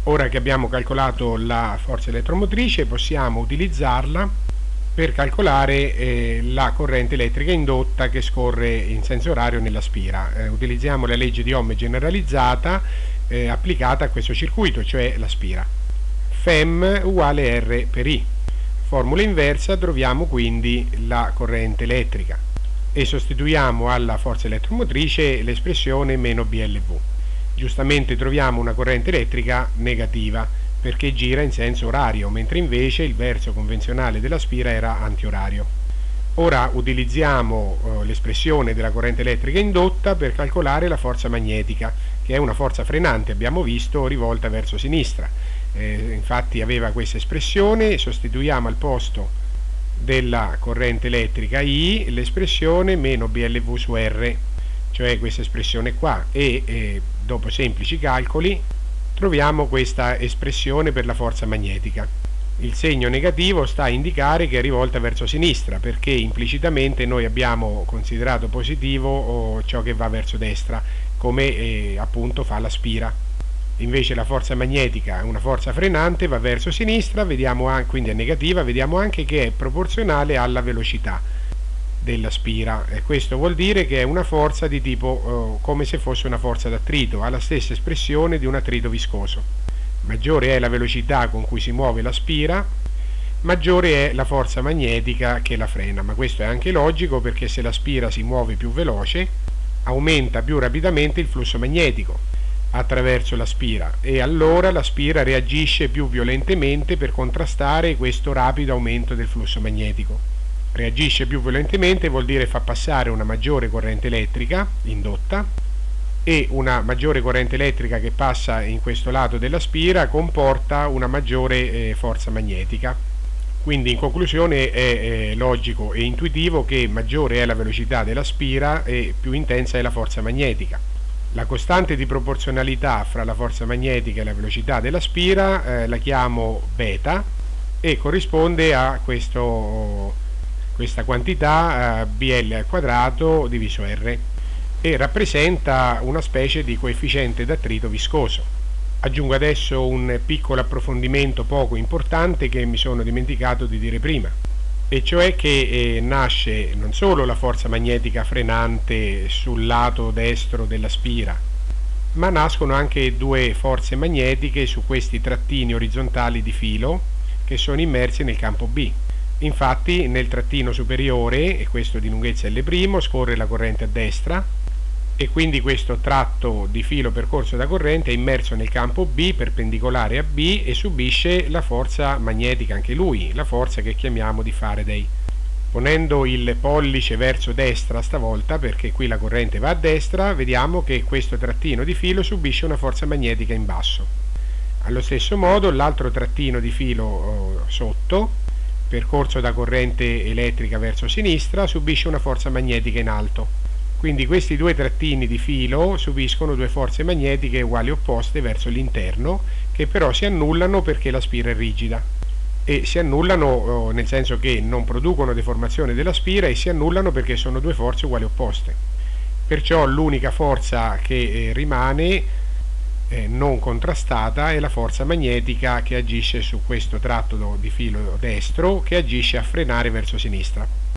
Ora che abbiamo calcolato la forza elettromotrice, possiamo utilizzarla per calcolare la corrente elettrica indotta che scorre in senso orario nella spira. Utilizziamo la legge di Ohm generalizzata applicata a questo circuito, cioè la spira. Φ uguale R per I. Formula inversa, troviamo quindi la corrente elettrica e sostituiamo alla forza elettromotrice l'espressione meno BLV. Giustamente troviamo una corrente elettrica negativa perché gira in senso orario, mentre invece il verso convenzionale della spira era antiorario. Ora utilizziamo l'espressione della corrente elettrica indotta per calcolare la forza magnetica, che è una forza frenante, abbiamo visto, rivolta verso sinistra. Infatti aveva questa espressione, sostituiamo al posto della corrente elettrica I l'espressione meno BLV su R, cioè questa espressione qua, e dopo semplici calcoli troviamo questa espressione per la forza magnetica. Il segno negativo sta a indicare che è rivolta verso sinistra, perché implicitamente noi abbiamo considerato positivo ciò che va verso destra, come appunto fa la spira. Invece la forza magnetica è una forza frenante, va verso sinistra, quindi è negativa, vediamo anche che è proporzionale alla velocità della spira, e questo vuol dire che è una forza di tipo come se fosse una forza d'attrito, ha la stessa espressione di un attrito viscoso. Maggiore è la velocità con cui si muove la spira, maggiore è la forza magnetica che la frena, ma questo è anche logico perché se la spira si muove più veloce aumenta più rapidamente il flusso magnetico attraverso la spira e allora la spira reagisce più violentemente per contrastare questo rapido aumento del flusso magnetico. Reagisce più violentemente vuol dire fa passare una maggiore corrente elettrica indotta, e una maggiore corrente elettrica che passa in questo lato della spira comporta una maggiore forza magnetica. Quindi in conclusione è logico e intuitivo che maggiore è la velocità della spira e più intensa è la forza magnetica. La costante di proporzionalità fra la forza magnetica e la velocità della spira la chiamo beta e corrisponde a questa quantità BL al quadrato diviso R e rappresenta una specie di coefficiente d'attrito viscoso. Aggiungo adesso un piccolo approfondimento poco importante che mi sono dimenticato di dire prima, e cioè che nasce non solo la forza magnetica frenante sul lato destro della spira, ma nascono anche due forze magnetiche su questi trattini orizzontali di filo che sono immersi nel campo B. Infatti nel trattino superiore, e questo di lunghezza L', scorre la corrente a destra e quindi questo tratto di filo percorso da corrente è immerso nel campo B perpendicolare a B e subisce la forza magnetica anche lui, la forza che chiamiamo di Faraday. Ponendo il pollice verso destra stavolta, perché qui la corrente va a destra, vediamo che questo trattino di filo subisce una forza magnetica in basso. Allo stesso modo l'altro trattino di filo sotto, percorso da corrente elettrica verso sinistra, subisce una forza magnetica in alto. Quindi questi due trattini di filo subiscono due forze magnetiche uguali opposte verso l'interno, che però si annullano perché la spira è rigida. E si annullano nel senso che non producono deformazione della spira e si annullano perché sono due forze uguali opposte. Perciò l'unica forza che rimane non contrastata è la forza magnetica che agisce su questo tratto di filo destro, che agisce a frenare verso sinistra.